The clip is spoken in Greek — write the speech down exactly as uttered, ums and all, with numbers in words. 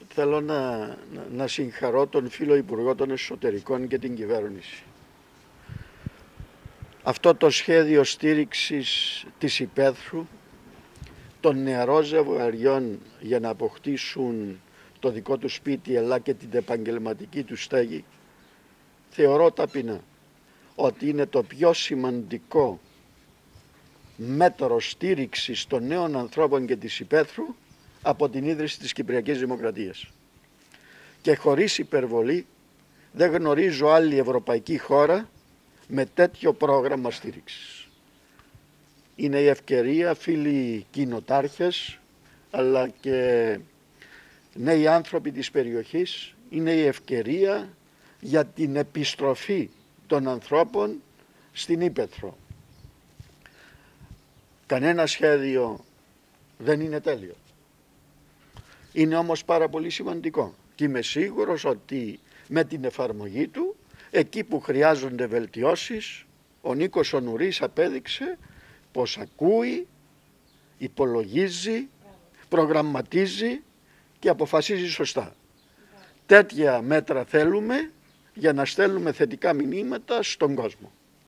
θέλω να, να, να συγχαρώ τον φίλο Υπουργό των Εσωτερικών και την κυβέρνηση. Αυτό το σχέδιο στήριξης της υπαίθρου των νεαρών ζευγαριών για να αποκτήσουν το δικό του σπίτι αλλά και την επαγγελματική του στέγη, θεωρώ ταπεινά ότι είναι το πιο σημαντικό μέτρο στήριξης των νέων ανθρώπων και της υπαίθρου από την ίδρυση της Κυπριακής Δημοκρατίας. Και χωρίς υπερβολή δεν γνωρίζω άλλη ευρωπαϊκή χώρα με τέτοιο πρόγραμμα στήριξης. Είναι η ευκαιρία, φίλοι κοινοτάρχες, αλλά και νέοι άνθρωποι της περιοχής, είναι η ευκαιρία για την επιστροφή των ανθρώπων στην ύπαιθρο. Κανένα σχέδιο δεν είναι τέλειο. Είναι όμως πάρα πολύ σημαντικό και είμαι σίγουρος ότι με την εφαρμογή του, εκεί που χρειάζονται βελτιώσεις, ο Νίκος ο Νουρής απέδειξε πως ακούει, υπολογίζει, προγραμματίζει και αποφασίζει σωστά. Τέτοια μέτρα θέλουμε για να στέλνουμε θετικά μηνύματα στον κόσμο.